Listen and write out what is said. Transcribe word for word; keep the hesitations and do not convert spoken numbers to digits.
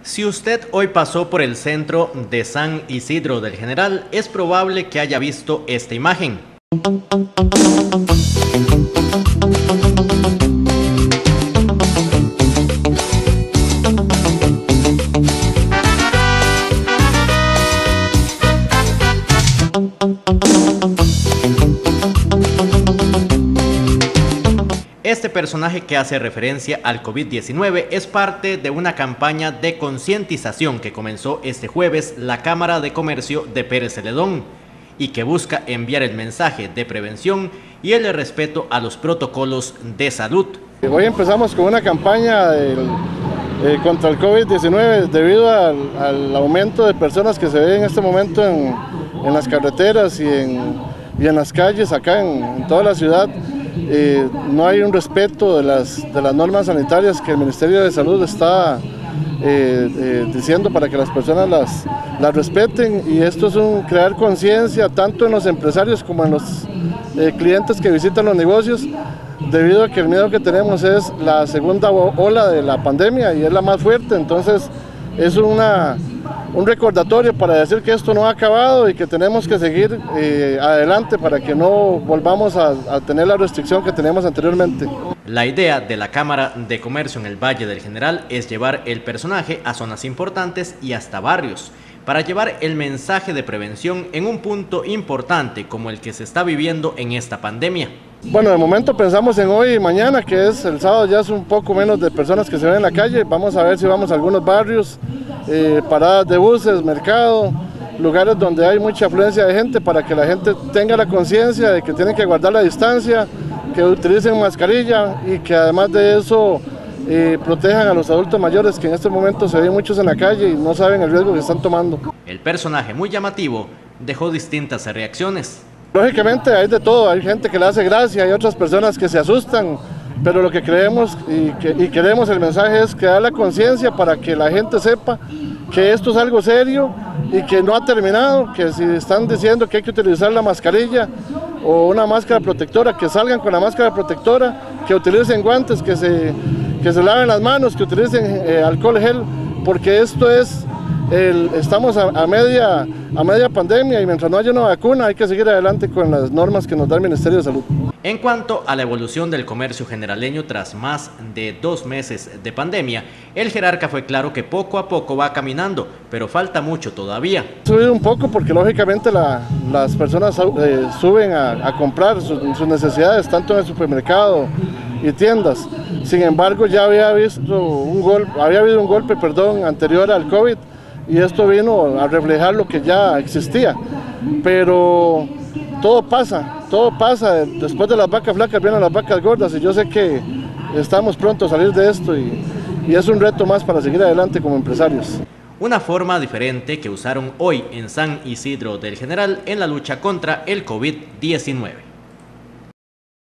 Si usted hoy pasó por el centro de San Isidro del General, es probable que haya visto esta imagen. Este personaje, que hace referencia al COVID diecinueve, es parte de una campaña de concientización que comenzó este jueves la Cámara de Comercio de Pérez Celedón y que busca enviar el mensaje de prevención y el respeto a los protocolos de salud. Hoy empezamos con una campaña del, eh, contra el COVID diecinueve debido al, al aumento de personas que se ve en este momento en, en las carreteras y en, y en las calles acá en, en toda la ciudad. Eh, no hay un respeto de las, de las normas sanitarias que el Ministerio de Salud está eh, eh, diciendo para que las personas las, las respeten, y esto es un crear conciencia tanto en los empresarios como en los eh, clientes que visitan los negocios, debido a que el miedo que tenemos es la segunda ola de la pandemia y es la más fuerte. Entonces es una, un recordatorio para decir que esto no ha acabado y que tenemos que seguir eh, adelante para que no volvamos a, a tener la restricción que teníamos anteriormente. La idea de la Cámara de Comercio en el Valle del General es llevar el personaje a zonas importantes y hasta barrios, para llevar el mensaje de prevención en un punto importante como el que se está viviendo en esta pandemia. Bueno, de momento pensamos en hoy y mañana, que es el sábado, ya es un poco menos de personas que se ven en la calle. Vamos a ver si vamos a algunos barrios, eh, paradas de buses, mercado, lugares donde hay mucha afluencia de gente, para que la gente tenga la conciencia de que tienen que guardar la distancia, que utilicen mascarilla y que además de eso eh, protejan a los adultos mayores, que en este momento se ven muchos en la calle y no saben el riesgo que están tomando. El personaje, muy llamativo, dejó distintas reacciones. Lógicamente hay de todo, hay gente que le hace gracia, hay otras personas que se asustan, pero lo que creemos y, que, y queremos el mensaje es crear la conciencia para que la gente sepa que esto es algo serio y que no ha terminado, que si están diciendo que hay que utilizar la mascarilla o una máscara protectora, que salgan con la máscara protectora, que utilicen guantes, que se, que se laven las manos, que utilicen eh, alcohol gel, porque esto es... El, estamos a, a, media, a media pandemia y mientras no haya una vacuna hay que seguir adelante con las normas que nos da el Ministerio de Salud. En cuanto a la evolución del comercio generaleño tras más de dos meses de pandemia, el jerarca fue claro que poco a poco va caminando, pero falta mucho todavía. Ha subido un poco porque lógicamente la, las personas eh, suben a, a comprar sus, sus necesidades tanto en el supermercado y tiendas. Sin embargo, ya había, visto un gol, había habido un golpe perdón, anterior al COVID, y esto vino a reflejar lo que ya existía, pero todo pasa, todo pasa, después de las vacas flacas vienen las vacas gordas, y yo sé que estamos pronto a salir de esto y, y es un reto más para seguir adelante como empresarios. Una forma diferente que usaron hoy en San Isidro del General en la lucha contra el COVID diecinueve.